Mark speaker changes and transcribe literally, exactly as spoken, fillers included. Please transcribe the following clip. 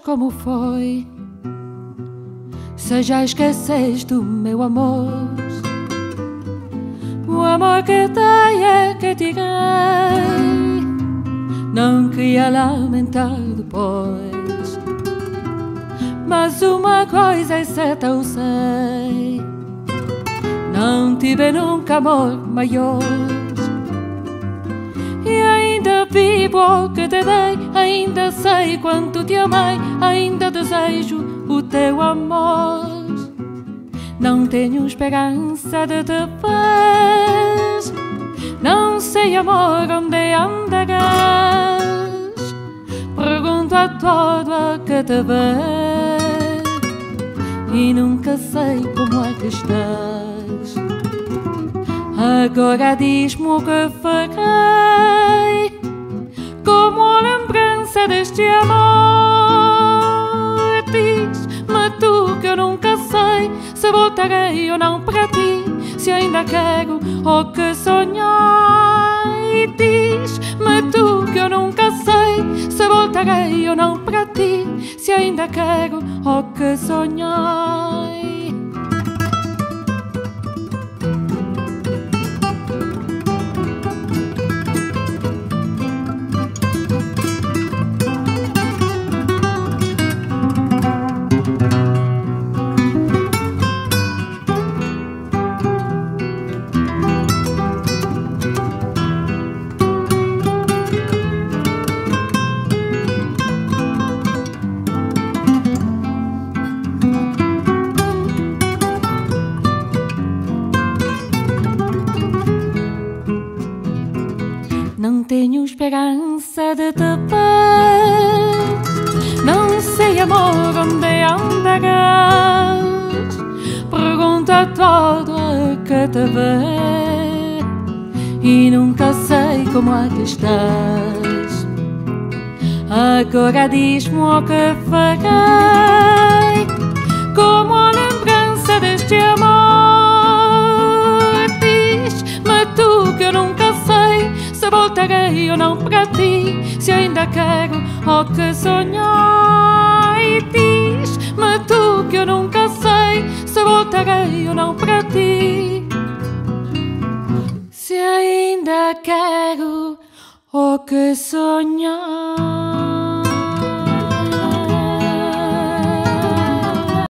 Speaker 1: como foi, se já esqueceste o meu amor, o amor que dei é que te dei, não queria lamentar depois, mas uma coisa é certa eu sei, não tive nunca amor maior. E ainda vivo o que te dei, ainda sei quanto te amei, ainda desejo o teu amor. Não tenho esperança de te ver, não sei amor onde andarás. Pergunto a todo a que te vê e nunca sei como é que estás. Agora diz-me o que farei, como a lembrança deste amor. Diz-me tu que eu nunca sei se voltarei ou não para ti, se ainda quero ou que sonhei. Diz-me tu que eu nunca sei se voltarei ou não para ti, se ainda quero ou que sonhei. Não tenho esperança de te ver, não sei amor onde andarás. Pergunto a todo a que te vê e nunca sei como é que estás. Agora diz-me o que farei, como a lembrança deste amor. Diz-me tu que eu nunca sei se voltarei ou não para ti, se ainda quero ou que sonhei. Diz-me tu que eu nunca sei se voltarei ou não para ti, se ainda quero ou que sonhei.